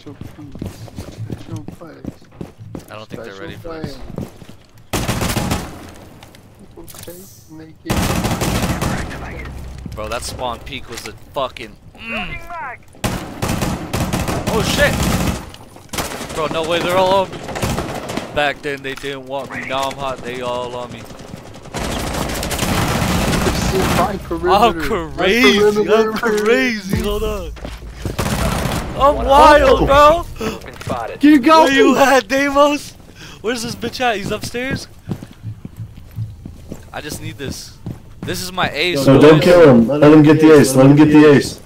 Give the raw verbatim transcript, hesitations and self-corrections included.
Special foods. Special place. I don't think they're ready for place. this. Okay, make it. Bro, that spawn peak was a fucking. Mm. Oh shit! Bro, no way, they're all on me. Back then they didn't want me. Now I'm hot. They all on me. I'm crazy. I'm crazy. Hold on. I'm wild, bro. You go. Where you at, Deimos? Where's this bitch at? He's upstairs. I just need this. This is my ace. So don't kill him. Let him get the ace. Let him get the ace.